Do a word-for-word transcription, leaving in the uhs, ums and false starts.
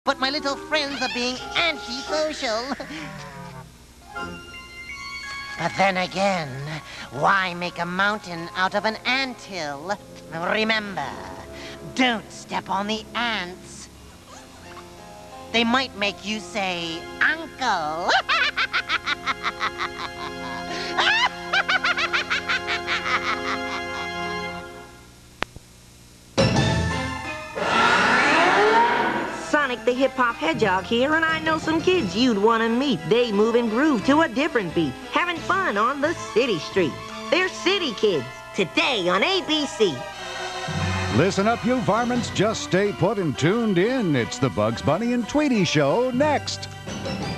but my little friends are being antisocial. But then again, why make a mountain out of an anthill? Remember, don't step on the ants. They might make you say, Uncle. Sonic the Hip-Hop Hedgehog here, and I know some kids you'd want to meet. They move and groove to a different beat, having fun on the city street. They're City Kids, today on A B C. Listen up, you varmints. Just stay put and tuned in. It's the Bugs Bunny and Tweety Show next.